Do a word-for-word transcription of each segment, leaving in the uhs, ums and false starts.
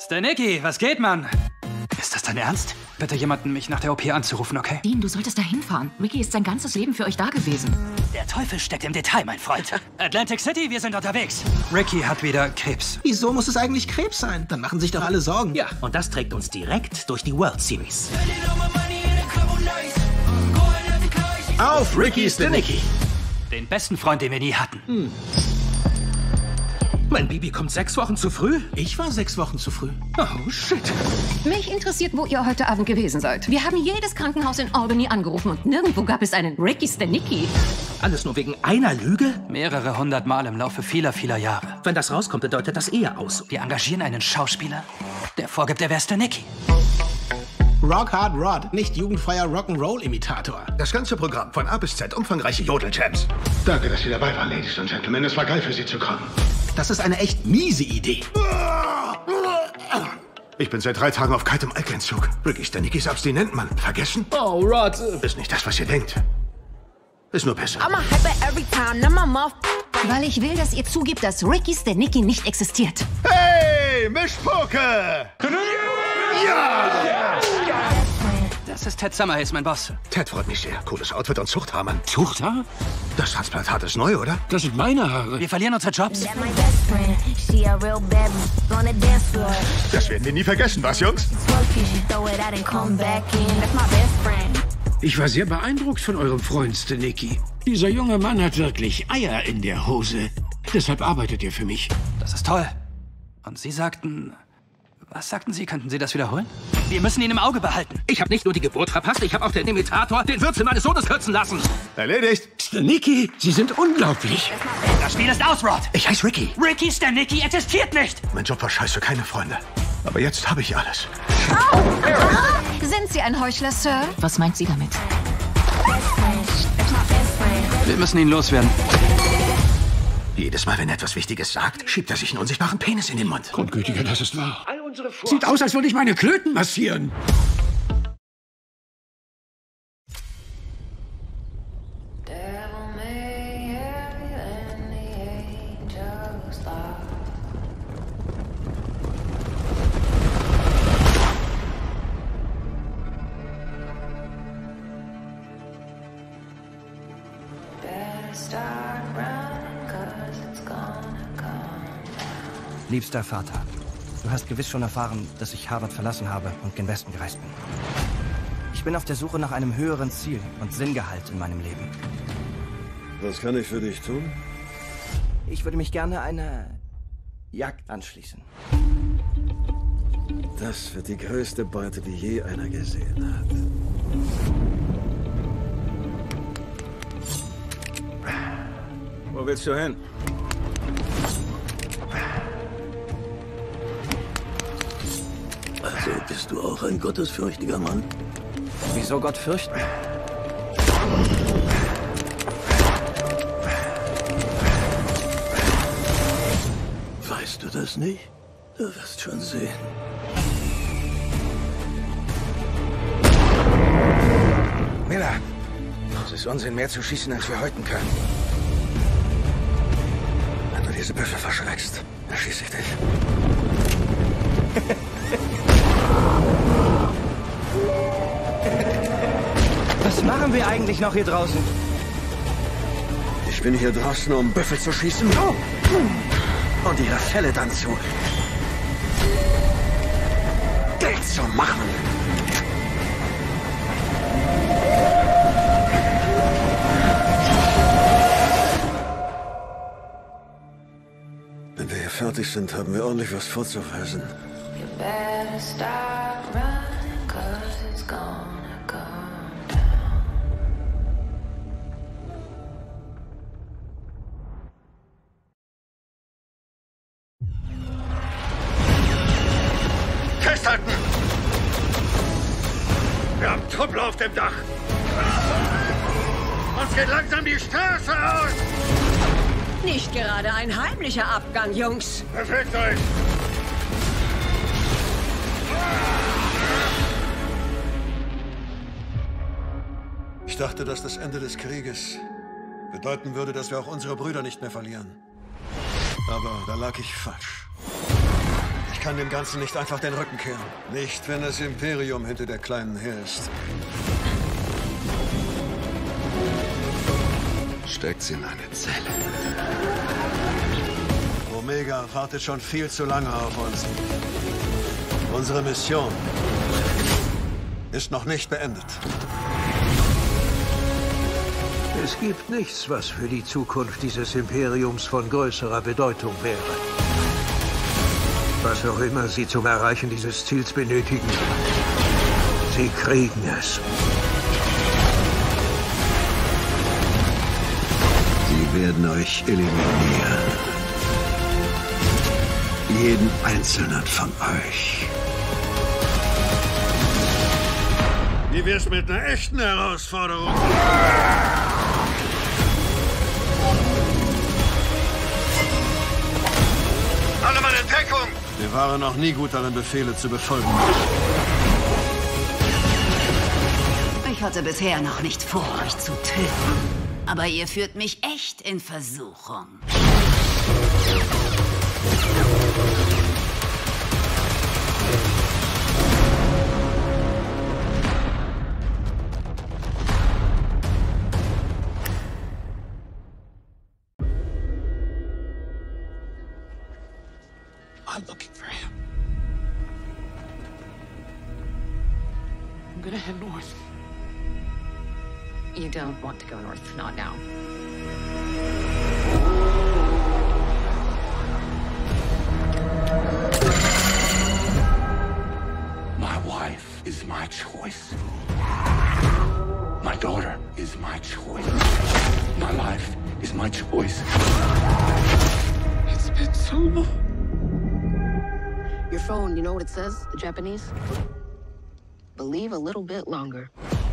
Stanicky, was geht, Mann? Ist das dein Ernst? Bitte jemanden, mich nach der O P anzurufen, okay? Dean, du solltest da hinfahren. Ricky ist sein ganzes Leben für euch da gewesen. Der Teufel steckt im Detail, mein Freund. Atlantic City, wir sind unterwegs. Ricky hat wieder Krebs. Wieso muss es eigentlich Krebs sein? Dann machen sich doch alle Sorgen. Ja, und das trägt uns direkt durch die World Series. Auf Ricky Stanicky! Den besten Freund, den wir nie hatten. Hm. Mein Baby kommt sechs Wochen zu früh? Ich war sechs Wochen zu früh. Oh, shit. Mich interessiert, wo ihr heute Abend gewesen seid. Wir haben jedes Krankenhaus in Albany angerufen und nirgendwo gab es einen Ricky Stanicky. Alles nur wegen einer Lüge? Mehrere hundert Mal im Laufe vieler, vieler Jahre. Wenn das rauskommt, bedeutet das eher aus. Wir engagieren einen Schauspieler, der vorgibt, er wäre Stanicky. Rock Hard Rod, nicht jugendfreier Rock'n'Roll-Imitator. Das ganze Programm von A bis Z, umfangreiche Jodel-Jams. Danke, dass Sie dabei waren, Ladies und Gentlemen. Es war geil für Sie zu kommen. Das ist eine echt miese Idee. Ich bin seit drei Tagen auf kaltem Alkentzug. Ricky Stanicky ist abstinent, Mann. Vergessen? Oh, Rod. Ist nicht das, was ihr denkt. Ist nur Pisse. Weil ich will, dass ihr zugibt, dass Ricky Stanicky nicht existiert. Hey, Mischpoke! Ja! Das ist Ted Summerhays, mein Boss. Ted freut mich sehr. Cooles Outfit und Zuchthaar, Zuchthaar? Das Transplantat ist neu, oder? Das sind meine Haare. Wir verlieren unsere Jobs. Das werden wir nie vergessen, was, Jungs? Ich war sehr beeindruckt von eurem Freund Stanicky. Dieser junge Mann hat wirklich Eier in der Hose. Deshalb arbeitet er für mich. Das ist toll. Und Sie sagten... Was sagten Sie? Könnten Sie das wiederholen? Wir müssen ihn im Auge behalten. Ich habe nicht nur die Geburt verpasst, ich habe auch den Imitator den Würzel meines Sohnes kürzen lassen. Erledigt. Stanicky, Sie sind unglaublich. Das Spiel ist aus, Rod. Ich heiße Ricky. Ricky Stanicky existiert nicht. Mein Job war scheiße, keine Freunde. Aber jetzt habe ich alles. Sind Sie ein Heuchler, Sir? Was meint sie damit? Wir müssen ihn loswerden. Jedes Mal, wenn er etwas Wichtiges sagt, schiebt er sich einen unsichtbaren Penis in den Mund. Grundgütiger, das ist wahr. Sieht aus, als würde ich meine Klöten massieren. Liebster Vater, du hast gewiss schon erfahren, dass ich Harvard verlassen habe und gen Westen gereist bin. Ich bin auf der Suche nach einem höheren Ziel und Sinngehalt in meinem Leben. Was kann ich für dich tun? Ich würde mich gerne einer Jagd anschließen. Das wird die größte Beute, die je einer gesehen hat. Wo willst du hin? Also bist du auch ein gottesfürchtiger Mann? Wieso Gott fürchten? Weißt du das nicht? Du wirst schon sehen. Miller, es ist Unsinn, mehr zu schießen, als wir häuten können. Wenn du diese Büffel verschreckst, dann schieße ich dich. Was machen wir eigentlich noch hier draußen? Ich bin hier draußen, um Büffel zu schießen. Oh. Und ihre Felle dann zu Geld zu machen. Wenn wir hier fertig sind, haben wir ordentlich was vorzuweisen. Festhalten! Wir haben Truppel auf dem Dach. Uns geht langsam die Straße aus. Nicht gerade ein heimlicher Abgang, Jungs. Bewegt euch! Ich dachte, dass das Ende des Krieges bedeuten würde, dass wir auch unsere Brüder nicht mehr verlieren. Aber da lag ich falsch. kann dem Ganzen nicht einfach den Rücken kehren. Nicht, wenn das Imperium hinter der Kleinen her ist. Steckt sie in eine Zelle. Omega wartet schon viel zu lange auf uns. Unsere Mission ist noch nicht beendet. Es gibt nichts, was für die Zukunft dieses Imperiums von größerer Bedeutung wäre. Was auch immer Sie zum Erreichen dieses Ziels benötigen, Sie kriegen es. Sie werden euch eliminieren. Jeden einzelnen von euch. Wie wär's mit einer echten Herausforderung? Alle Mann in Deckung! Wir waren noch nie gut darin, Befehle zu befolgen. Ich hatte bisher noch nicht vor, euch zu töten. Aber ihr führt mich echt in Versuchung. I'm looking for him. I'm gonna head north. You don't want to go north, not now. My wife is my choice. My daughter is my choice. My life is my choice. It's been so long. Your phone, you know what it says, the Japanese? Believe a little bit longer.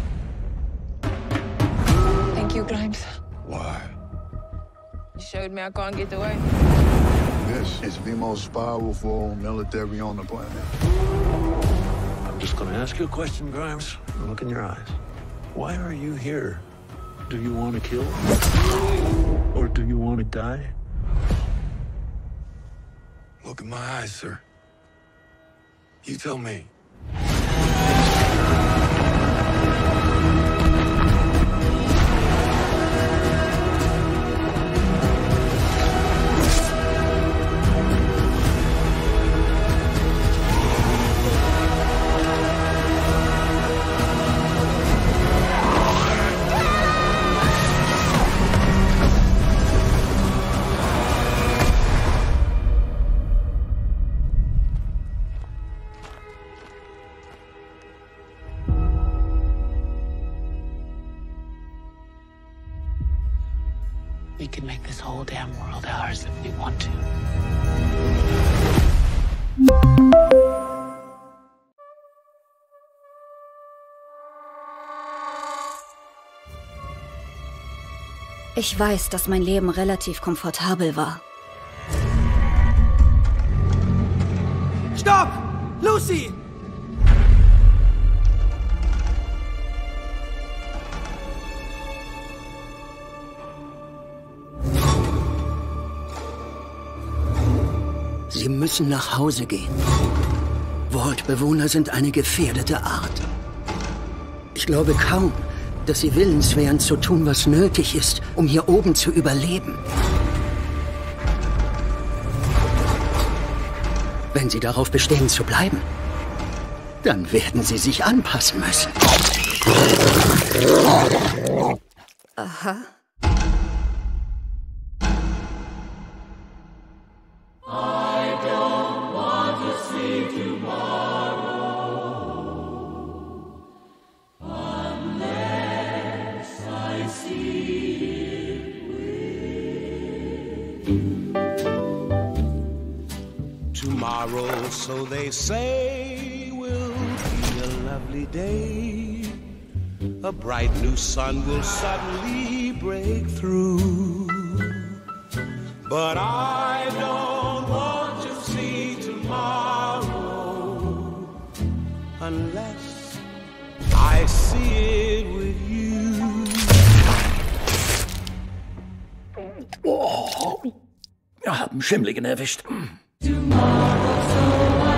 Thank you, Grimes. Why? You showed me I can't get away. This is the most powerful military on the planet. I'm just gonna ask you a question, Grimes. Look in your eyes. Why are you here? Do you want to kill? Or do you want to die? Look in my eyes, sir. You tell me. We can make this whole damn world ours if we want to. Ich weiß, dass mein Leben relativ komfortabel war. Stopp! Lucy! Sie müssen nach Hause gehen. Vault-Bewohner sind eine gefährdete Art. Ich glaube kaum, dass sie willens wären, zu tun, was nötig ist, um hier oben zu überleben. Wenn sie darauf bestehen zu bleiben, dann werden sie sich anpassen müssen. Aha. Tomorrow, so they say, will be a lovely day. A bright new sun will suddenly break through. But I don't want to see tomorrow unless I see it with you. Oh, wir haben Schimmligen erwischt. Tomorrow, so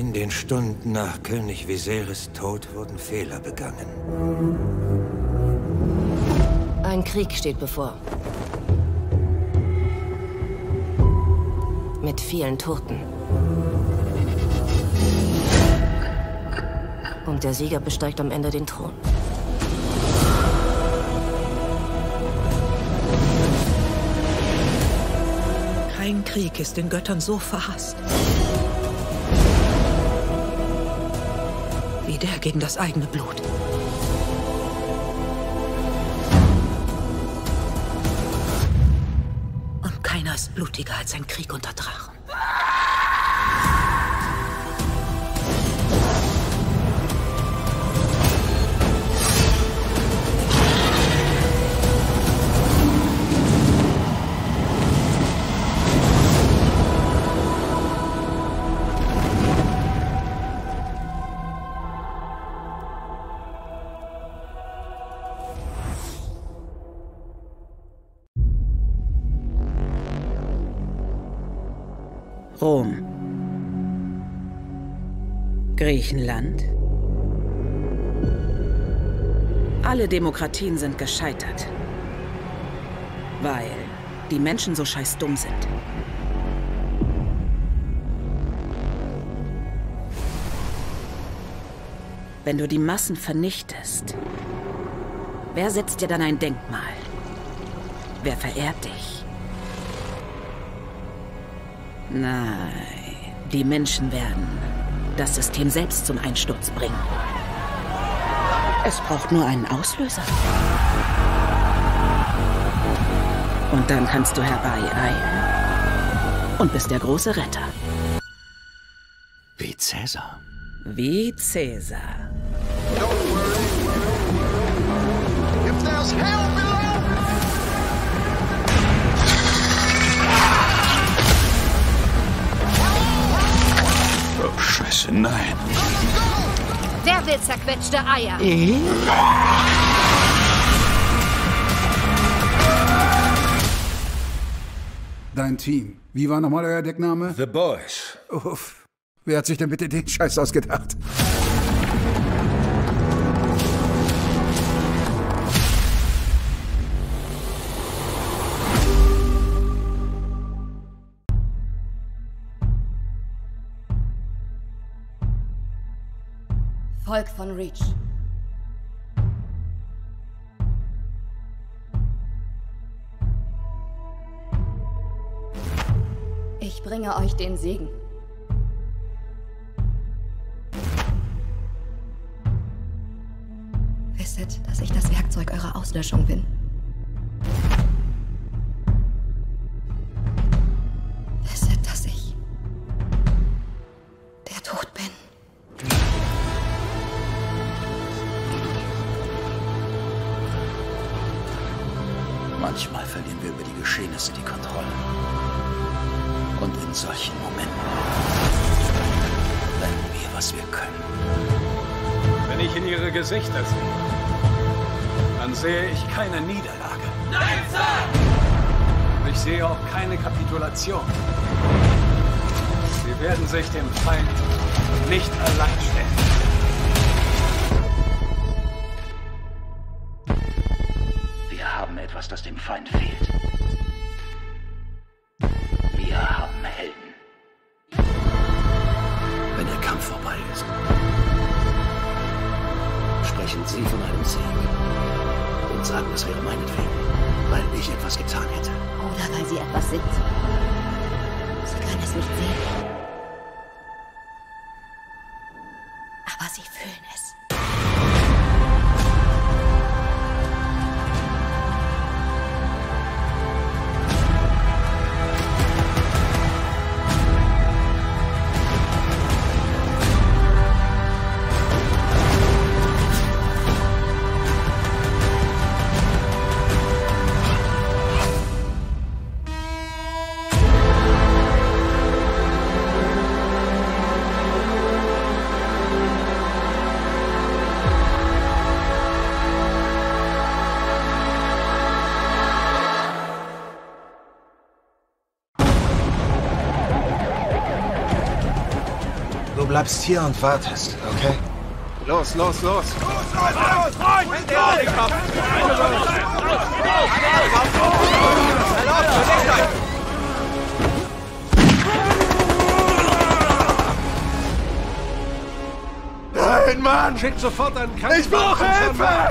In den Stunden nach König Viserys Tod wurden Fehler begangen. Ein Krieg steht bevor. Mit vielen Toten. Und der Sieger besteigt am Ende den Thron. Kein Krieg ist den Göttern so verhasst. Wie der gegen das eigene Blut. Und keiner ist blutiger als ein Krieg unter Drachen. Rom. Griechenland. Alle Demokratien sind gescheitert. Weil die Menschen so scheiß dumm sind. Wenn du die Massen vernichtest, wer setzt dir dann ein Denkmal? Wer verehrt dich? Nein, die Menschen werden das System selbst zum Einsturz bringen. Es braucht nur einen Auslöser. Und dann kannst du herbeieilen. Und bist der große Retter. Wie Cäsar. Wie Cäsar. Oh, Scheiße, nein. Wer will zerquetschte Eier? Ich? Dein Team. Wie war nochmal euer Deckname? The Boys. Uff. Wer hat sich denn bitte den Scheiß ausgedacht? Volk von Reach. Ich bringe euch den Segen. Wisset, dass ich das Werkzeug eurer Auslöschung bin. Wisset, dass ich der Tod bin. Manchmal verlieren wir über die Geschehnisse die Kontrolle. Und in solchen Momenten lernen wir, was wir können. Wenn ich in ihre Gesichter sehe, dann sehe ich keine Niederlage. Nein, Sir! Ich sehe auch keine Kapitulation. Sie werden sich dem Feind nicht allein stellen. Wir haben etwas, das dem Feind fehlt. Wir haben Helden. Wenn der Kampf vorbei ist, sprechen Sie von einem Sieg und sagen, es wäre meinetwegen, weil ich etwas getan hätte. Oder weil sie etwas sind. Sie können es nicht sehen. Aber sie fühlen es. bleibst hier und wartest, okay? Los, los, los! Los, los, los! Freund, der den Kopf! Nein, Mann! Schick sofort einen Krankenwagen! Ich brauche Hilfe!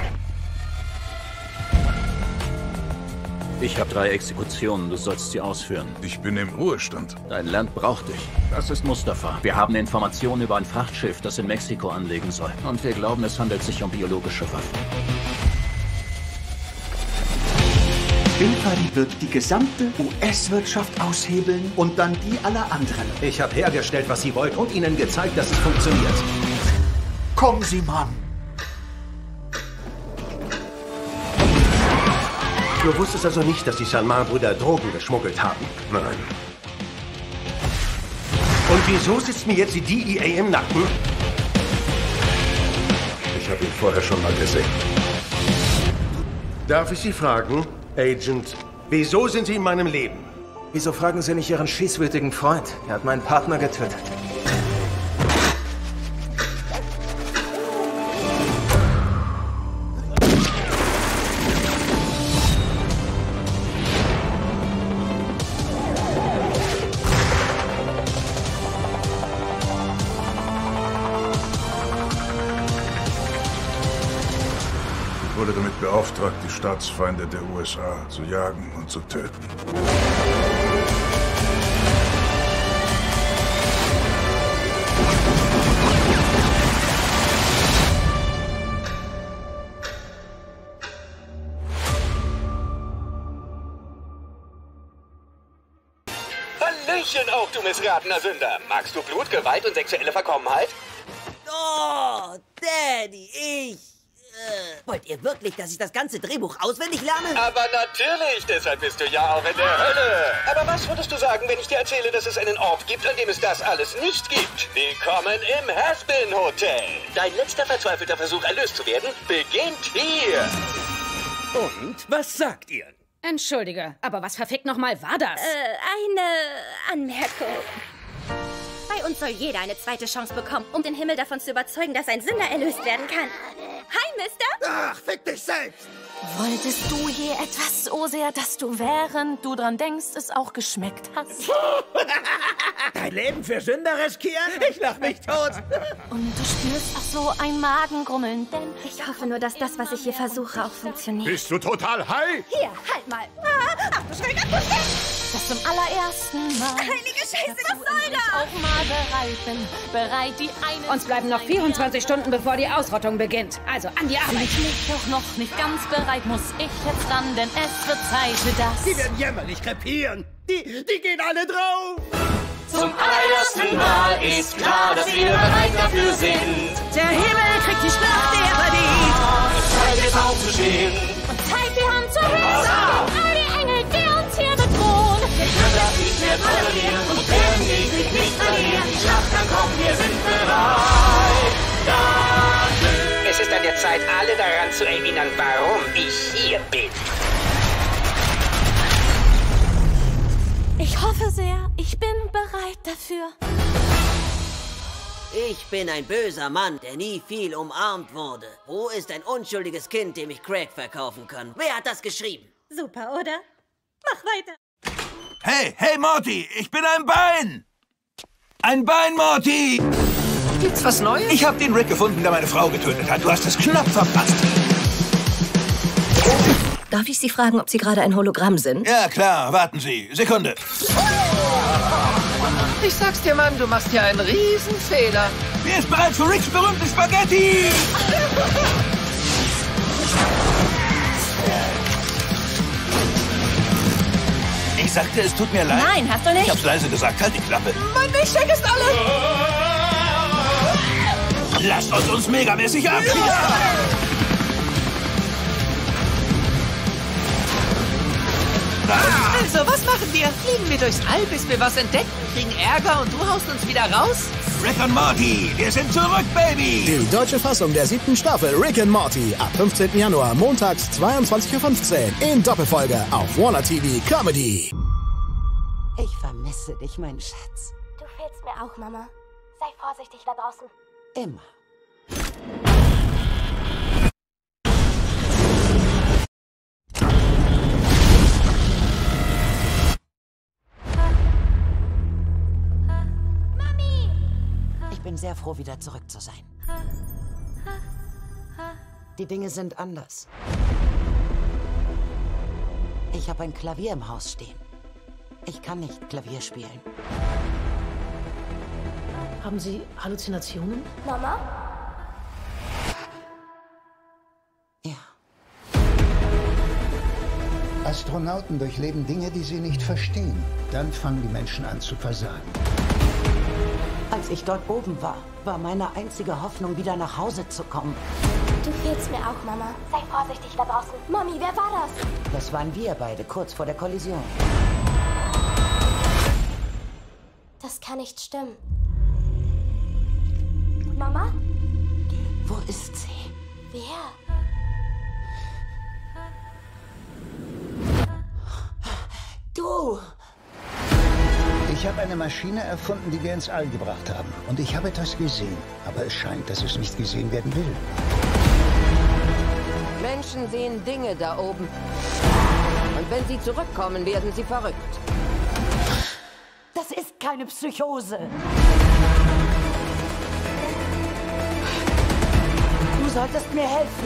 Ich habe drei Exekutionen, du sollst sie ausführen. Ich bin im Ruhestand. Dein Land braucht dich. Das ist Mustafa. Wir haben Informationen über ein Frachtschiff, das in Mexiko anlegen soll. Und wir glauben, es handelt sich um biologische Waffen. Bin Laden wird die gesamte U S-Wirtschaft aushebeln und dann die aller anderen. Ich habe hergestellt, was Sie wollten und Ihnen gezeigt, dass es funktioniert. Kommen Sie, Mann. Du wusstest also nicht, dass die Salman-Brüder Drogen geschmuggelt haben? Nein. Und wieso sitzt mir jetzt die D E A im Nacken? Ich habe ihn vorher schon mal gesehen. Darf ich Sie fragen, Agent, wieso sind Sie in meinem Leben? Wieso fragen Sie nicht Ihren schießwütigen Freund? Er hat meinen Partner getötet. Ich wurde damit beauftragt, die Staatsfeinde der U S A zu jagen und zu töten. Hallöchen auch, du missratener Sünder. Magst du Blut, Gewalt und sexuelle Verkommenheit? Oh, Daddy, ich... Äh, wollt ihr wirklich, dass ich das ganze Drehbuch auswendig lerne? Aber natürlich, deshalb bist du ja auch in der Hölle. Aber was würdest du sagen, wenn ich dir erzähle, dass es einen Ort gibt, an dem es das alles nicht gibt? Willkommen im Has-Been Hotel. Dein letzter verzweifelter Versuch, erlöst zu werden, beginnt hier. Und, was sagt ihr? Entschuldige, aber was verfickt nochmal war das? Äh, eine Anmerkung. Bei uns soll jeder eine zweite Chance bekommen, um den Himmel davon zu überzeugen, dass ein Sünder erlöst werden kann. Hi, Mister! Ach, fick dich selbst! Wolltest du je etwas so sehr, dass du, während du dran denkst, es auch geschmeckt hast? Dein Leben für Sünder riskieren? Ich lach mich tot! Und du spürst auch so ein Magengrummeln, denn... Ich hoffe nur, dass das, was ich hier versuche, auch funktioniert. Bist du total high? Hier, halt mal! Ah, ach du schräger Prozess! Das zum allerersten Mal. Heilige Scheiße, was soll das? Ich auch mal bereit bin, bereit die eine... Uns bleiben noch vierundzwanzig Stunden, bevor die Ausrottung beginnt. Also, an die Arbeit! Bin ich doch noch nicht ganz bereit, muss ich jetzt ran, denn es wird Zeit für das. Die werden jämmerlich krepieren. Die, die gehen alle drauf. Zum allerersten Mal ist klar, dass wir bereit dafür sind. Der Himmel kriegt die Schlacht, die er verdient. Es Zeit jetzt aufzustehen. Und Zeit, die Hand zur Hilfe. All die Engel, die uns hier bedrohen. Wir können das nicht mehr tolerieren und werden den Krieg nicht verlieren. Die Schlacht kann kommen, wir sind bereit dafür. Es ist an der Zeit, alle daran zu erinnern, warum ich hier bin. Ich hoffe sehr, ich bin bereit dafür. Ich bin ein böser Mann, der nie viel umarmt wurde. Wo ist ein unschuldiges Kind, dem ich Crack verkaufen kann? Wer hat das geschrieben? Super, oder? Mach weiter. Hey, hey, Morty, ich bin ein Bein! Ein Bein, Morty! Gibt's was Neues? Ich habe den Rick gefunden, der meine Frau getötet hat. Du hast es knapp verpasst. Darf ich Sie fragen, ob Sie gerade ein Hologramm sind? Ja, klar. Warten Sie. Sekunde. Ich sag's dir, Mann, du machst hier einen Riesenfehler. Wer ist bereit für Ricks berühmte Spaghetti? Ich sagte, es tut mir leid. Nein, hast du nicht. Ich hab's leise gesagt. Halt die Klappe. Mein Milchshake ist alle. Lasst uns uns megamäßig ab. Ja. Also, was machen wir? Fliegen wir durchs All, bis wir was entdecken, kriegen Ärger und du haust uns wieder raus? Rick und Morty, wir sind zurück, Baby! Die deutsche Fassung der siebten Staffel Rick and Morty ab fünfzehnten Januar montags zweiundzwanzig Uhr fünfzehn in Doppelfolge auf Warner T V Comedy. Ich vermisse dich, mein Schatz. Du fehlst mir auch, Mama. Sei vorsichtig da draußen. Immer. Mami! Ich bin sehr froh, wieder zurück zu sein. Die Dinge sind anders. Ich habe ein Klavier im Haus stehen. Ich kann nicht Klavier spielen. Haben Sie Halluzinationen? Mama? Ja. Astronauten durchleben Dinge, die sie nicht verstehen. Dann fangen die Menschen an zu versagen. Als ich dort oben war, war meine einzige Hoffnung, wieder nach Hause zu kommen. Du fehlst mir auch, Mama. Sei vorsichtig da draußen. Mami, wer war das? Das waren wir beide, kurz vor der Kollision. Das kann nicht stimmen. Mama? Wo ist sie? Wer? Du! Ich habe eine Maschine erfunden, die wir ins All gebracht haben. Und ich habe etwas gesehen. Aber es scheint, dass es nicht gesehen werden will. Menschen sehen Dinge da oben. Und wenn sie zurückkommen, werden sie verrückt. Das ist keine Psychose. Du solltest mir helfen.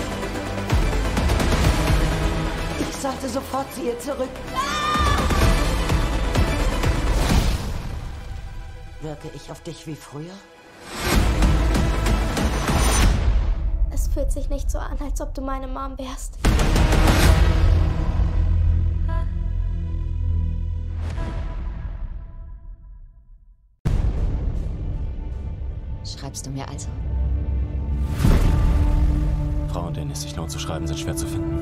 Ich sollte sofort zu ihr zurück. Wirke ich auf dich wie früher? Es fühlt sich nicht so an, als ob du meine Mom wärst. Schreibst du mir also? Frauen, denen es sich lohnt zu schreiben, sind schwer zu finden.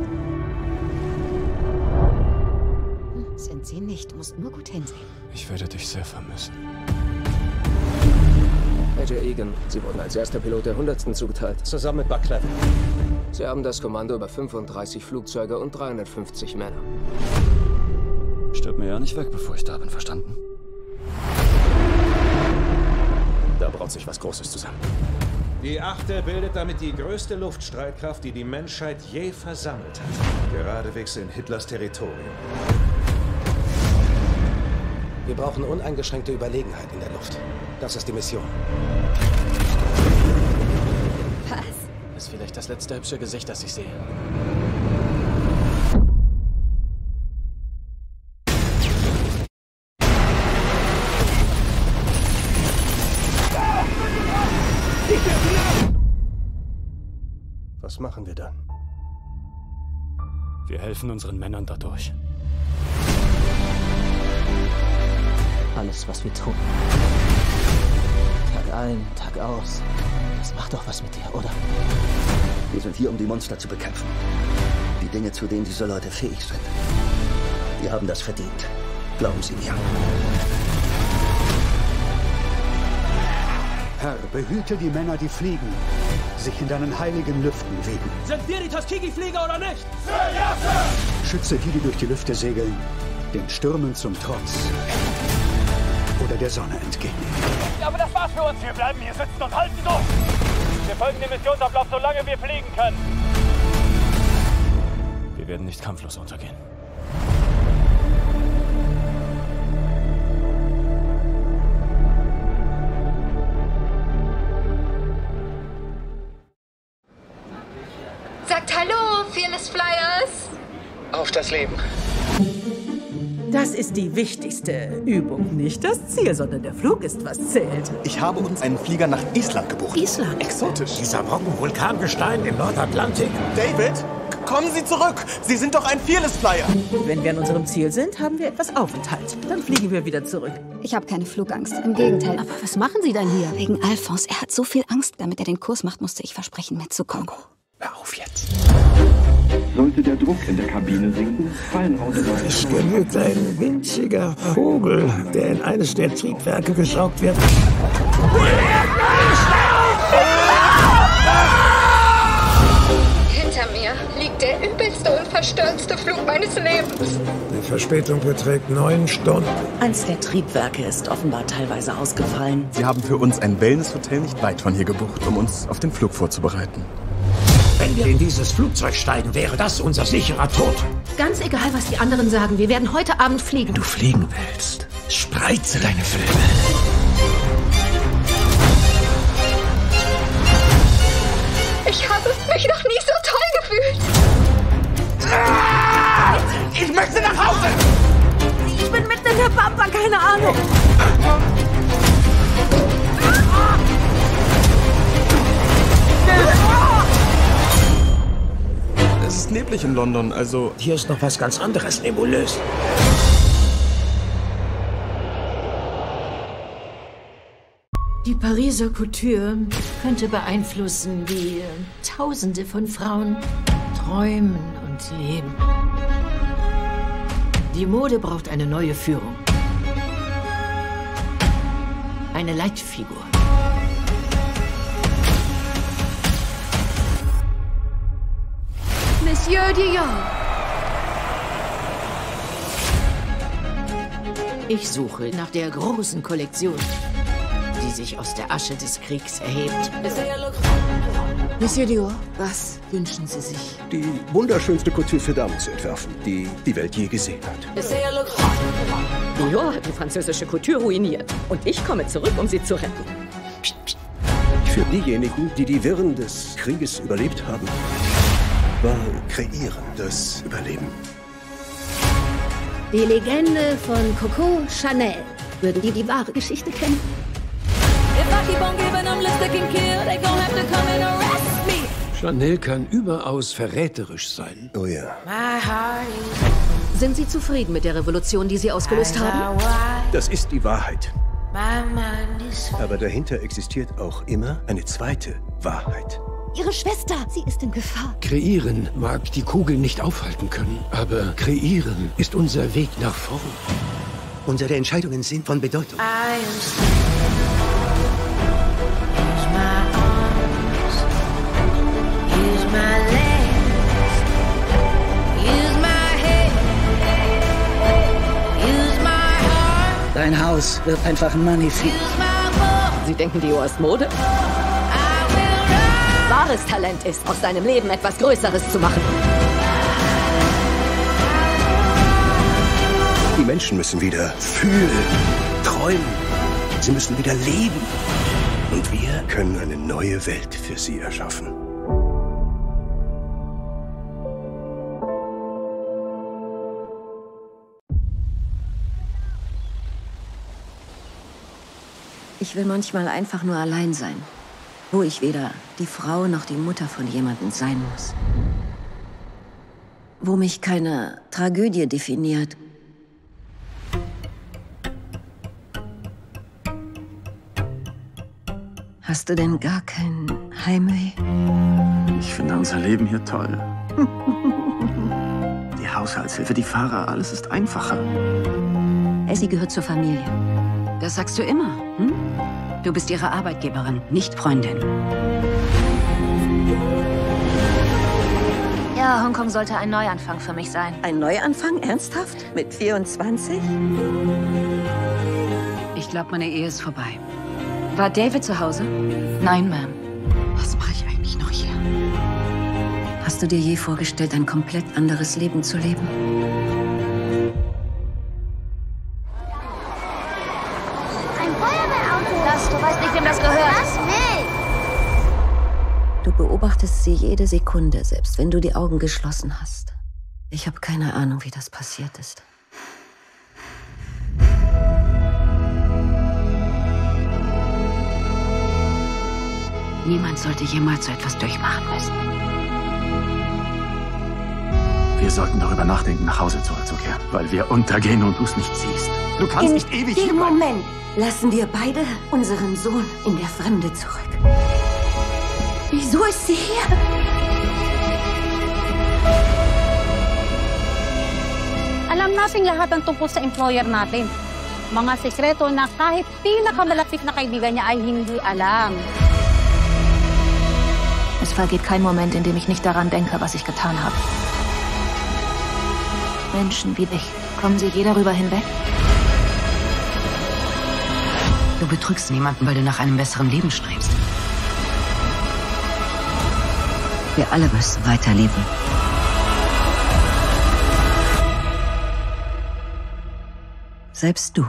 Sind sie nicht. Du musst nur gut hinsehen. Ich werde dich sehr vermissen. Major Egan, Sie wurden als erster Pilot der hundertsten zugeteilt. Zusammen mit Buck Cleven. Sie haben das Kommando über fünfunddreißig Flugzeuge und dreihundertfünfzig Männer. Stirb mir ja nicht weg, bevor ich da bin, verstanden? Da braut sich was Großes zusammen. Die Achte bildet damit die größte Luftstreitkraft, die die Menschheit je versammelt hat. Geradewegs in Hitlers Territorium. Wir brauchen uneingeschränkte Überlegenheit in der Luft. Das ist die Mission. Was? Ist vielleicht das letzte hübsche Gesicht, das ich sehe. Was machen wir dann? Wir helfen unseren Männern dadurch. Alles, was wir tun. Tag ein, Tag aus. Das macht doch was mit dir, oder? Wir sind hier, um die Monster zu bekämpfen. Die Dinge, zu denen diese Leute fähig sind. Wir haben das verdient. Glauben Sie mir. Herr, behüte die Männer, die fliegen, sich in deinen heiligen Lüften weben. Sind wir die Tuskegee-Flieger oder nicht? Sir, ja, Sir! Schütze die, die durch die Lüfte segeln, den Stürmen zum Trotz oder der Sonne entgegen. Ja, aber das war's für uns. Wir bleiben hier sitzen und halten durch. Wir folgen dem Missionsablauf, solange wir fliegen können. Wir werden nicht kampflos untergehen. Sagt Hallo, Fearless Flyers! Auf das Leben. Das ist die wichtigste Übung. Nicht das Ziel, sondern der Flug ist, was zählt. Ich habe uns einen Flieger nach Island gebucht. Island? Exotisch. Dieser Brocken Vulkangestein im Nordatlantik. David, kommen Sie zurück. Sie sind doch ein Fearless Flyer. Wenn wir an unserem Ziel sind, haben wir etwas Aufenthalt. Dann fliegen wir wieder zurück. Ich habe keine Flugangst. Im Gegenteil. Aber was machen Sie dann hier? Wegen Alphonse. Er hat so viel Angst. Damit er den Kurs macht, musste ich versprechen, mitzukommen. Hör auf jetzt. Sollte der Druck in der Kabine sinken, fallen automatisch... Es genügt ein winziger Vogel, der in eines der Triebwerke gesaugt wird. Hinter mir liegt der übelste Unfall verstörendste Flug meines Lebens. Die Verspätung beträgt neun Stunden. Eins der Triebwerke ist offenbar teilweise ausgefallen. Sie haben für uns ein Wellnesshotel nicht weit von hier gebucht, um uns auf den Flug vorzubereiten. Wenn wir in dieses Flugzeug steigen, wäre das unser sicherer Tod. Ganz egal, was die anderen sagen, wir werden heute Abend fliegen. Wenn du fliegen willst, spreize deine Flügel. Ich habe mich noch nie so toll gefühlt. Ah! Ich möchte nach Hause! Ich bin mitten in der Pampa, keine Ahnung. Es ist neblig in London, also... Hier ist noch was ganz anderes nebulös. Die Pariser Couture könnte beeinflussen, wie Tausende von Frauen träumen und leben. Die Mode braucht eine neue Führung. Eine Leitfigur. Monsieur Dior. Ich suche nach der großen Kollektion, die sich aus der Asche des Kriegs erhebt. Monsieur Dior, was wünschen Sie sich? Die wunderschönste Couture für Damen zu entwerfen, die die Welt je gesehen hat. Dior hat die französische Couture ruiniert. Und ich komme zurück, um sie zu retten. Für diejenigen, die die Wirren des Krieges überlebt haben, war Kreieren das Überleben. Die Legende von Coco Chanel. Würden die die wahre Geschichte kennen? Chanel kann überaus verräterisch sein. Oh ja. Sind Sie zufrieden mit der Revolution, die Sie ausgelöst haben? Das ist die Wahrheit. Aber dahinter existiert auch immer eine zweite Wahrheit. Ihre Schwester, sie ist in Gefahr. Kreieren mag die Kugel nicht aufhalten können, aber kreieren ist unser Weg nach vorn. Unsere Entscheidungen sind von Bedeutung. Dein Haus wird einfach magnifik. Sie denken, Dior ist Mode? Wahres Talent ist, aus deinem Leben etwas Größeres zu machen. Die Menschen müssen wieder fühlen, träumen. Sie müssen wieder leben. Und wir können eine neue Welt für sie erschaffen. Ich will manchmal einfach nur allein sein, wo ich weder die Frau noch die Mutter von jemandem sein muss. Wo mich keine Tragödie definiert. Hast du denn gar kein Heimweh? Ich finde unser Leben hier toll. Die Haushaltshilfe, die Fahrer, alles ist einfacher. Essie gehört zur Familie. Das sagst du immer, hm? Du bist ihre Arbeitgeberin, nicht Freundin. Ja, Hongkong sollte ein Neuanfang für mich sein. Ein Neuanfang? Ernsthaft? Mit vierundzwanzig? Ich glaube, meine Ehe ist vorbei. War David zu Hause? Nein, Ma'am. Was mache ich eigentlich noch hier? Hast du dir je vorgestellt, ein komplett anderes Leben zu leben? Ein Feuerwehrauto. Das, du weißt nicht, wem das gehört. Das nicht. Du beobachtest sie jede Sekunde, selbst wenn du die Augen geschlossen hast. Ich habe keine Ahnung, wie das passiert ist. Niemand sollte jemals so etwas durchmachen müssen. Wir sollten darüber nachdenken, nach Hause zurückzukehren, weil wir untergehen und du es nicht siehst. Du kannst in nicht ewig dem hier bleiben. Moment lassen wir beide unseren Sohn in der Fremde zurück. Wieso ist sie hier? Alam nating lahat ang tungkol sa employer natin. Mga sekreto na kahit pinakamalapit na kaibigan niya ay hindi alam. Es vergeht kein Moment, in dem ich nicht daran denke, was ich getan habe. Menschen wie dich. Kommen sie je darüber hinweg? Du betrügst niemanden, weil du nach einem besseren Leben strebst. Wir alle müssen weiterleben. Selbst du.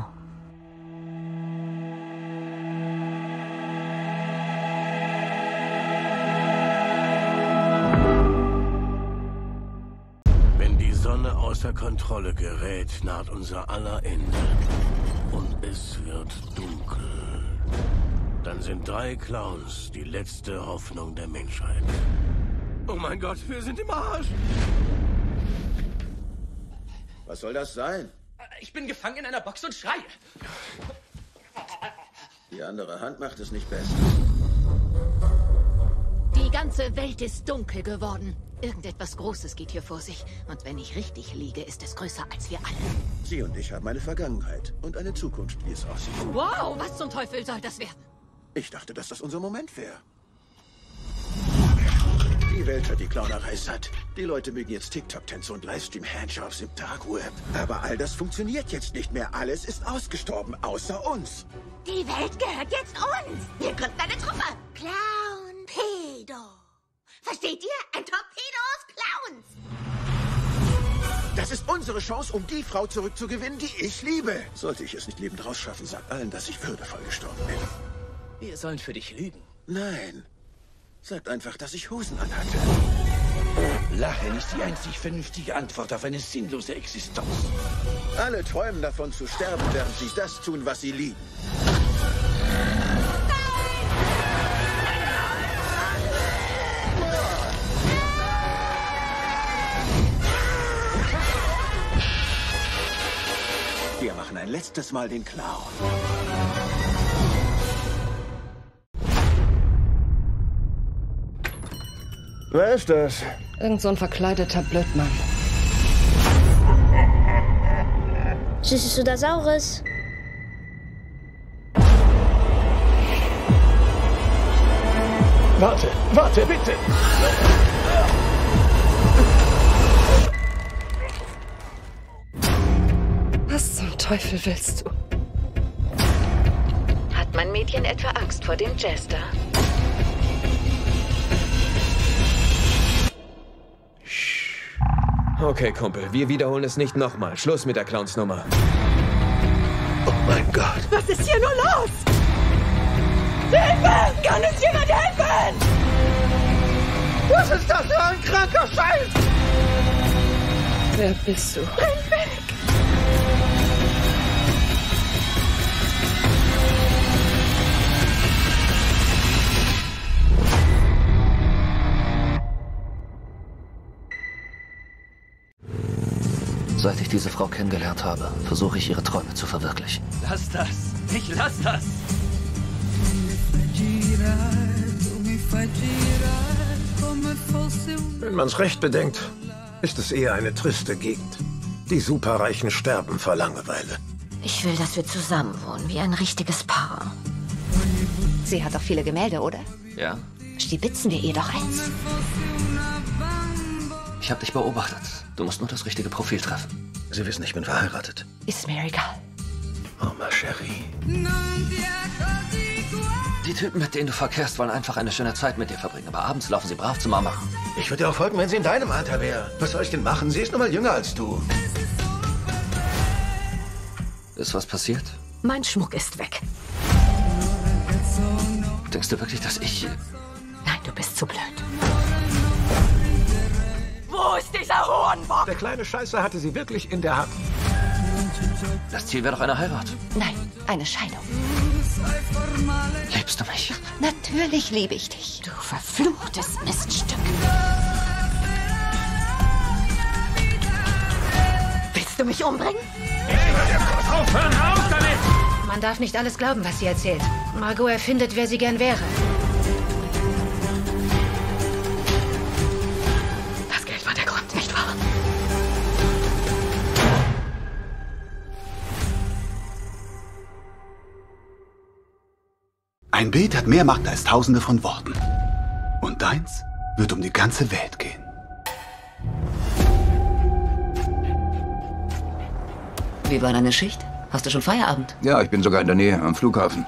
Wenn die Sonne außer Kontrolle gerät, naht unser aller Ende. Und es wird dunkel. Dann sind drei Clowns die letzte Hoffnung der Menschheit. Oh mein Gott, wir sind im Arsch! Was soll das sein? Ich bin gefangen in einer Box und schreie. Die andere Hand macht es nicht besser. Die ganze Welt ist dunkel geworden. Irgendetwas Großes geht hier vor sich. Und wenn ich richtig liege, ist es größer als wir alle. Sie und ich haben eine Vergangenheit und eine Zukunft, wie es aussieht. Wow, was zum Teufel soll das werden? Ich dachte, dass das unser Moment wäre. Die Welt hat die Clownerei satt. Die Leute mögen jetzt TikTok-Tänze und Livestream-Handjobs im Dark Web. Aber all das funktioniert jetzt nicht mehr. Alles ist ausgestorben, außer uns. Die Welt gehört jetzt uns. Wir gründen eine Truppe. Clown Pedo. Versteht ihr? Ein Torpedo aus Clowns. Das ist unsere Chance, um die Frau zurückzugewinnen, die ich liebe. Sollte ich es nicht lebend rausschaffen, sagt allen, dass ich würdevoll gestorben bin. Wir sollen für dich lügen. Nein. Sagt einfach, dass ich Hosen anhatte. Lachen ist die einzig vernünftige Antwort auf eine sinnlose Existenz. Alle träumen davon zu sterben, während sie das tun, was sie lieben. Wir machen ein letztes Mal den Clown. Wer ist das? Irgend so ein verkleideter Blödmann. Schistosaurus. Warte, warte, bitte! Was zum Teufel willst du? Hat mein Mädchen etwa Angst vor dem Jester? Okay, Kumpel, wir wiederholen es nicht nochmal. Schluss mit der Clownsnummer. Oh mein Gott. Was ist hier nur los? Hilfe! Kann uns jemand helfen? Was ist das für ein kranker Scheiß? Wer bist du? Renn weg! Seit ich diese Frau kennengelernt habe, versuche ich, ihre Träume zu verwirklichen. Lass das! Ich lass das! Wenn man's recht bedenkt, ist es eher eine triste Gegend. Die Superreichen sterben vor Langeweile. Ich will, dass wir zusammen wohnen, wie ein richtiges Paar. Sie hat doch viele Gemälde, oder? Ja? Stibitzen wir ihr doch eins. Ich habe dich beobachtet. Du musst nur das richtige Profil treffen. Sie wissen, ich bin verheiratet. Ist mir egal. Oh, ma chérie. Die Typen, mit denen du verkehrst, wollen einfach eine schöne Zeit mit dir verbringen. Aber abends laufen sie brav zur Mama. Ich würde ihr auch folgen, wenn sie in deinem Alter wäre. Was soll ich denn machen? Sie ist nur mal jünger als du. Ist was passiert? Mein Schmuck ist weg. Denkst du wirklich, dass ich... Nein, du bist zu blöd. Wo ist dieser Hurenbock? Der kleine Scheißer hatte sie wirklich in der Hand. Das Ziel wäre doch eine Heirat. Nein, eine Scheidung. Liebst du mich? Natürlich liebe ich dich. Du verfluchtes Miststück. Willst du mich umbringen? Aufhören, raus damit! Man darf nicht alles glauben, was sie erzählt. Margot erfindet, wer sie gern wäre. Das Geld war der Grund, nicht wahr? Ein Bild hat mehr Macht als tausende von Worten. Und deins wird um die ganze Welt gehen. Wie war deine Schicht? Hast du schon Feierabend? Ja, ich bin sogar in der Nähe, am Flughafen.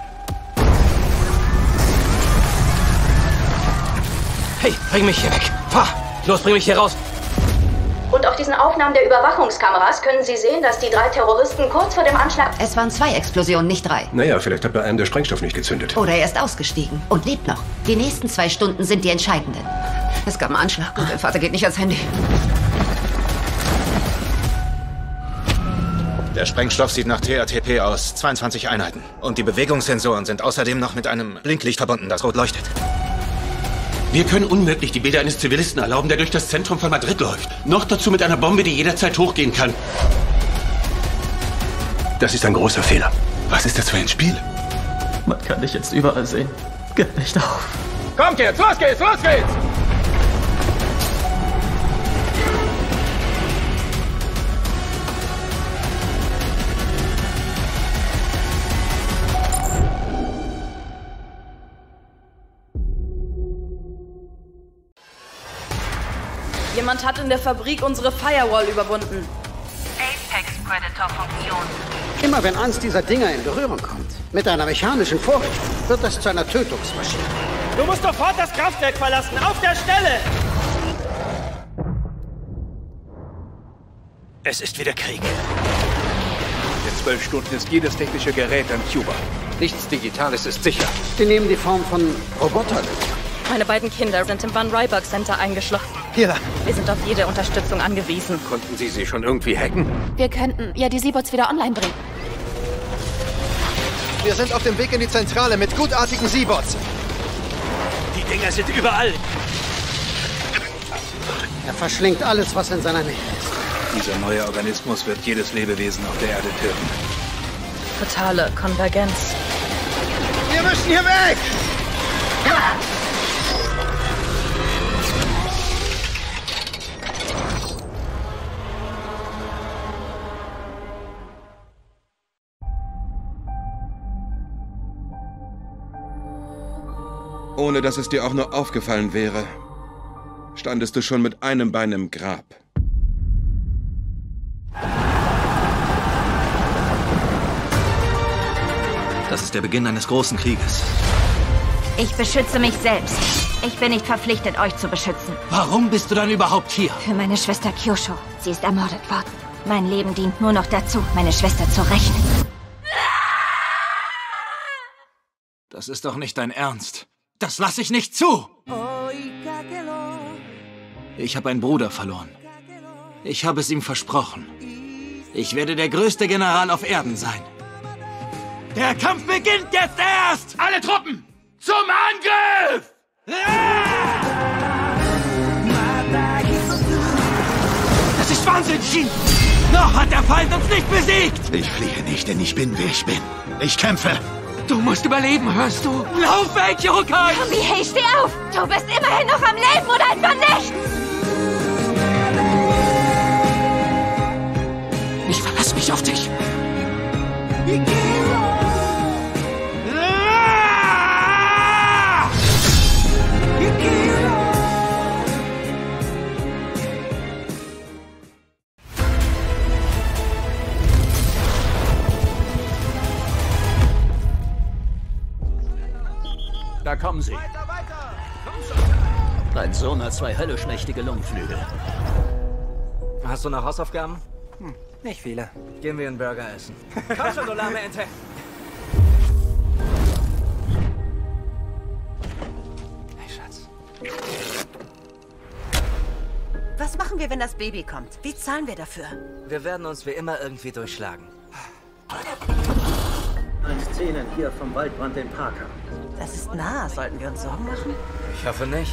Hey, bring mich hier weg. Fahr! Los, bring mich hier raus. Und auf diesen Aufnahmen der Überwachungskameras können Sie sehen, dass die drei Terroristen kurz vor dem Anschlag... Es waren zwei Explosionen, nicht drei. Naja, vielleicht hat bei einem der Sprengstoff nicht gezündet. Oder er ist ausgestiegen und lebt noch. Die nächsten zwei Stunden sind die entscheidenden. Es gab einen Anschlag und mein Vater geht nicht ans Handy. Der Sprengstoff sieht nach T R T P aus. zweiundzwanzig Einheiten. Und die Bewegungssensoren sind außerdem noch mit einem Blinklicht verbunden, das rot leuchtet. Wir können unmöglich die Bilder eines Zivilisten erlauben, der durch das Zentrum von Madrid läuft. Noch dazu mit einer Bombe, die jederzeit hochgehen kann. Das ist ein großer Fehler. Was ist das für ein Spiel? Man kann dich jetzt überall sehen. Gib nicht auf. Kommt jetzt, los geht's, los geht's! Jemand hat in der Fabrik unsere Firewall überwunden. Apex Predator Funktion. Immer wenn eins dieser Dinger in Berührung kommt, mit einer mechanischen Vorrichtung, wird es zu einer Tötungsmaschine. Du musst sofort das Kraftwerk verlassen, auf der Stelle! Es ist wieder Krieg. In zwölf Stunden ist jedes technische Gerät an Cuba. Nichts Digitales ist sicher. Die nehmen die Form von Robotern. Meine beiden Kinder sind im Van Rieberg Center eingeschlossen. Hier lang. Wir sind auf jede Unterstützung angewiesen. Konnten Sie sie schon irgendwie hacken? Wir könnten ja die Seebots wieder online bringen. Wir sind auf dem Weg in die Zentrale mit gutartigen Seebots. Die Dinger sind überall. Er verschlingt alles, was in seiner Nähe ist. Dieser neue Organismus wird jedes Lebewesen auf der Erde töten. Totale Konvergenz. Wir müssen hier weg! Ja. Ohne dass es dir auch nur aufgefallen wäre, standest du schon mit einem Bein im Grab. Das ist der Beginn eines großen Krieges. Ich beschütze mich selbst. Ich bin nicht verpflichtet, euch zu beschützen. Warum bist du dann überhaupt hier? Für meine Schwester Kyosho. Sie ist ermordet worden. Mein Leben dient nur noch dazu, meine Schwester zu rächen. Das ist doch nicht dein Ernst. Das lasse ich nicht zu! Ich habe einen Bruder verloren. Ich habe es ihm versprochen. Ich werde der größte General auf Erden sein. Der Kampf beginnt jetzt erst! Alle Truppen! Zum Angriff! Das ist Wahnsinn, Shin! Noch hat der Feind uns nicht besiegt! Ich fliehe nicht, denn ich bin, wer ich bin. Ich kämpfe! Du musst überleben, hörst du? Lauf weg, Yokai! Tommy, hey, steh auf! Du bist immerhin noch am Leben und einfach nicht! Ich verlasse mich auf dich. Da kommen sie. Dein Sohn hat zwei höllisch mächtige Lungenflügel. Hast du noch Hausaufgaben? Hm, nicht viele. Gehen wir einen Burger essen. Komm schon, du lahme Ente. Hey, Schatz. Was machen wir, wenn das Baby kommt? Wie zahlen wir dafür? Wir werden uns wie immer irgendwie durchschlagen. Szenen hier vom Waldbrand in Parker. Das ist nah. Sollten wir uns Sorgen machen? Ich hoffe nicht.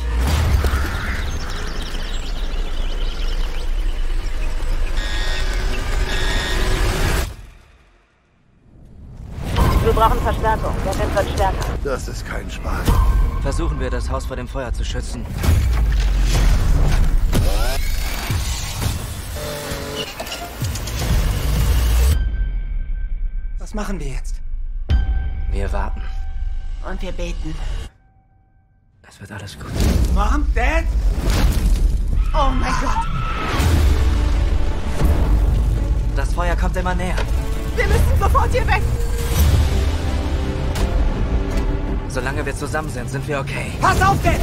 Wir brauchen Verstärkung. Der Wind wird stärker. Das ist kein Spaß. Versuchen wir, das Haus vor dem Feuer zu schützen. Was machen wir jetzt? Wir warten. Und wir beten. Es wird alles gut. Mom, Dad? Oh mein Gott. Das Feuer kommt immer näher. Wir müssen sofort hier weg. Solange wir zusammen sind, sind wir okay. Pass auf, Dave!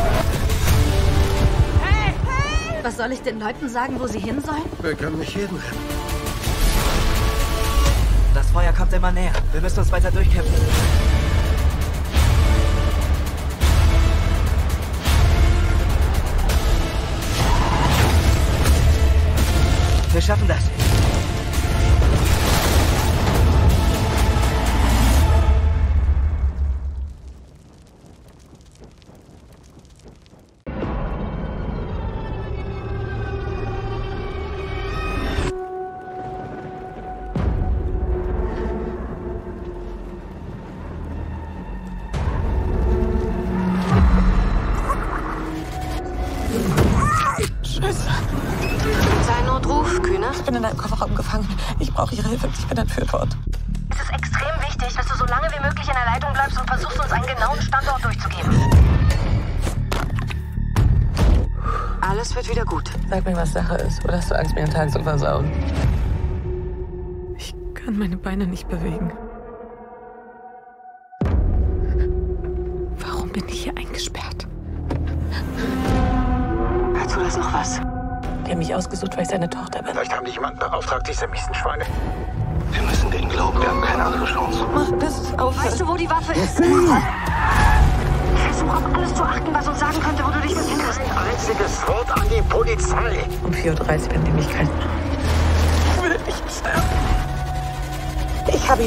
Hey! Hey! Was soll ich den Leuten sagen, wo sie hin sollen? Wir können nicht jeden retten. Das Feuer kommt immer näher. Wir müssen uns weiter durchkämpfen. Wir schaffen das. Ich bin in einem Kofferraum gefangen. Ich brauche Ihre Hilfe. Ich bin entführt worden. Es ist extrem wichtig, dass du so lange wie möglich in der Leitung bleibst und versuchst, uns einen genauen Standort durchzugeben. Alles wird wieder gut. Sag mir, was Sache ist. Oder hast du Angst, mir den Tag zu versauen? Ich kann meine Beine nicht bewegen. Warum bin ich hier eingesperrt? Dazu ist noch was. Die haben mich ausgesucht, weil ich seine Tochter bin. Vielleicht haben die jemanden beauftragt, diese miesen Schweine. Wir müssen denen glauben, wir haben keine andere Chance. Mach das auf. Weißt du, wo die Waffe ist? Versuch auf alles zu achten, was uns sagen könnte, wo du dich befindest. Ein einziges Wort an die Polizei. Um vier Uhr dreißig werden die mich kalten. Ich will nicht sterben. Ich hab ihn.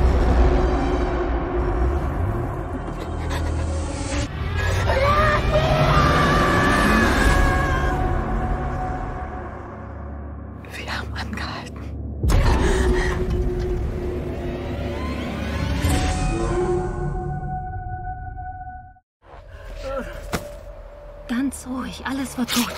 Ganz ruhig, alles wird gut.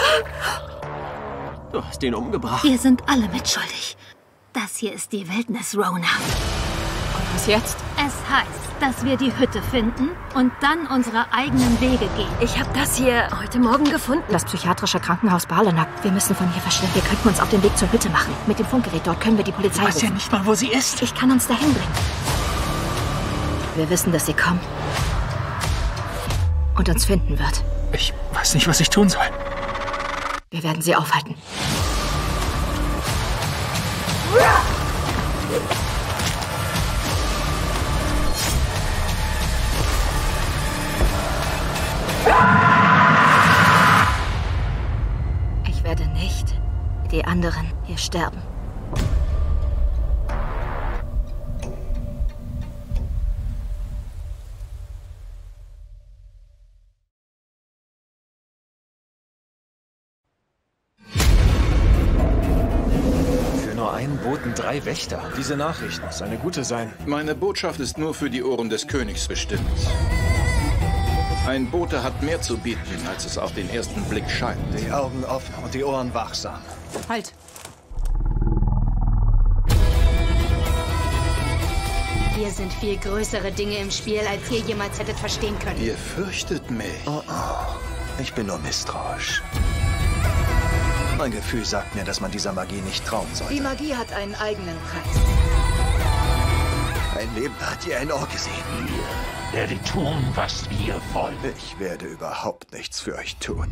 Du hast ihn umgebracht. Wir sind alle mitschuldig. Das hier ist die Wildnis, Rona. Und was jetzt? Es heißt, dass wir die Hütte finden und dann unsere eigenen Wege gehen. Ich habe das hier heute Morgen gefunden. Das psychiatrische Krankenhaus Balenack. Wir müssen von hier verschwinden. Wir könnten uns auf den Weg zur Hütte machen. Mit dem Funkgerät dort können wir die Polizei rufen. Ich weiß ja nicht mal, wo sie ist. Ich kann uns dahin bringen. Wir wissen, dass sie kommt. Und uns finden wird. Ich weiß nicht, was ich tun soll. Wir werden sie aufhalten. Ich werde nicht wie die anderen hier sterben. Boten drei Wächter. Diese Nachricht muss eine gute sein. Meine Botschaft ist nur für die Ohren des Königs bestimmt. Ein Bote hat mehr zu bieten, als es auf den ersten Blick scheint. Die Augen offen und die Ohren wachsam. Halt! Hier sind viel größere Dinge im Spiel, als ihr jemals hättet verstehen können. Ihr fürchtet mich. Oh, oh. Ich bin nur misstrauisch. Mein Gefühl sagt mir, dass man dieser Magie nicht trauen sollte. Die Magie hat einen eigenen Preis. Ein Leben hat je ein Ohr gesehen. Wir werden tun, was wir wollen. Ich werde überhaupt nichts für euch tun.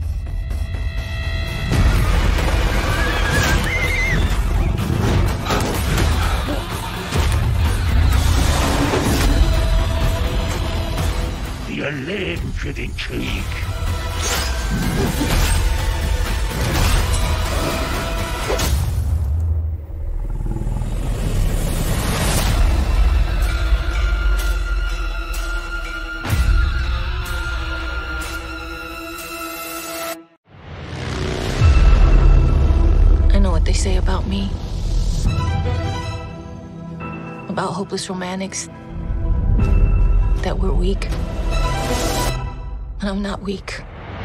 Wir leben für den Krieg. I know what they say about me. About hopeless romantics. That we're weak. And I'm not weak.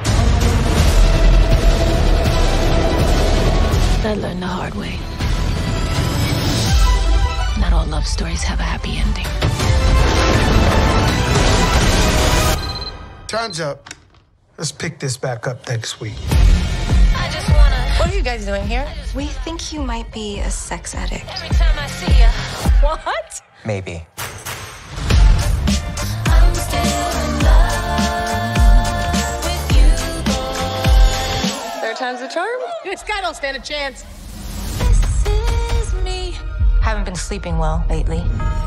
I learned the hard way. Not all love stories have a happy ending. Time's up. Let's pick this back up next week. I just wanna What are you guys doing here? We think you might be a sex addict. Every time I see you. What? Maybe. I'm still in love with you, boy. Third time's the charm? This guy don't stand a chance. This is me. Haven't been sleeping well lately.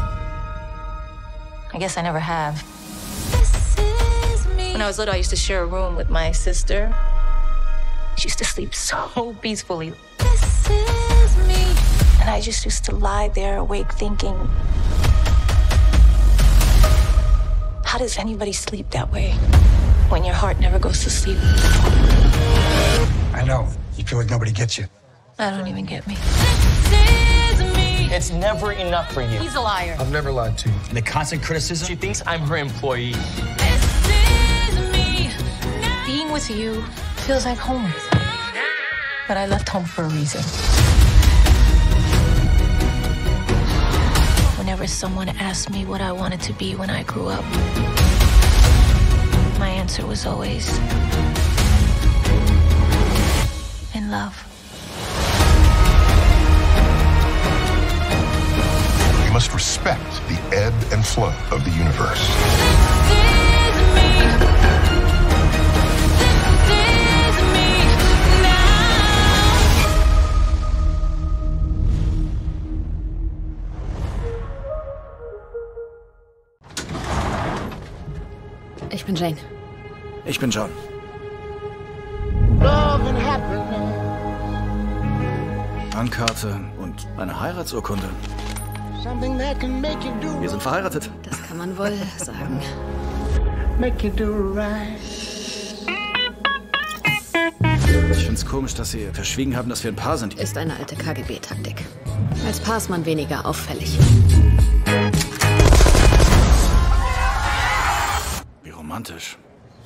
I guess I never have. This is me. When I was little, I used to share a room with my sister. She used to sleep so peacefully. This is me. And I just used to lie there awake thinking, how does anybody sleep that way when your heart never goes to sleep? I know. You feel like nobody gets you. I don't even get me. It's never enough for you. He's a liar. I've never lied to you. And the constant criticism, she thinks I'm her employee. Being with you feels like home. But I left home for a reason. Whenever someone asked me what I wanted to be when I grew up, my answer was always in love. You must respect the ebb and flow of the universe. Ich bin Jane. Ich bin John. Bankkarte und eine Heiratsurkunde. Wir sind verheiratet. Das kann man wohl sagen. Ich find's komisch, dass Sie verschwiegen haben, dass wir ein Paar sind. Ist eine alte K G B-Taktik. Als Paar ist man weniger auffällig. Wie romantisch.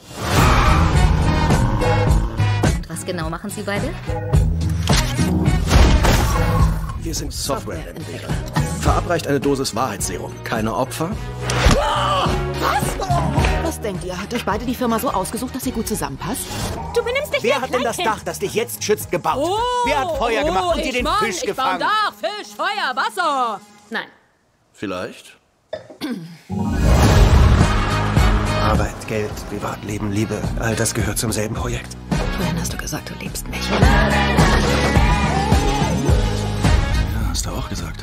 Und was genau machen Sie beide? Wir sind Softwareentwickler. Verabreicht eine Dosis Wahrheitsserum. Keine Opfer? Was? Was denkt ihr? Hat euch beide die Firma so ausgesucht, dass ihr gut zusammenpasst? Du benimmst dich Wer hat denn das Dach, das dich jetzt schützt, gebaut? Oh, Wer hat Feuer gemacht und dir den Mann, Fisch ich gefangen? baue Dach, Fisch, Feuer, Wasser. Nein. Vielleicht. Arbeit, Geld, Privatleben, Liebe, all das gehört zum selben Projekt. Vorhin hast du gesagt, du liebst mich. Ja, hast du auch gesagt.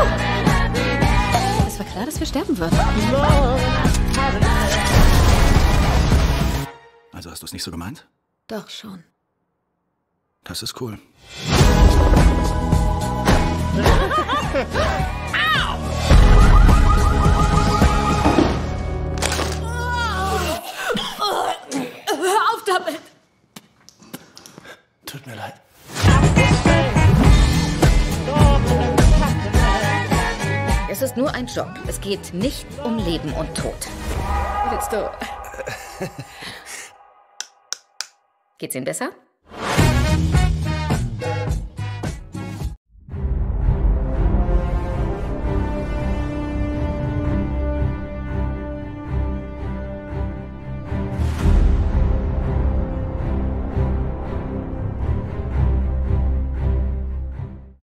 Es war klar, dass wir sterben würden. Also hast du es nicht so gemeint? Doch schon. Das ist cool. Hör auf damit! Tut mir leid. Es ist nur ein Job. Es geht nicht um Leben und Tod. Willst du... Geht's Ihnen besser?